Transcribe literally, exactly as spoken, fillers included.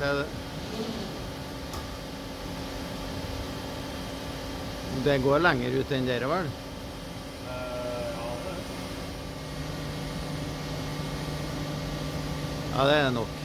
Det, det går lenger ut enn dere, vel? Ja, det er nok.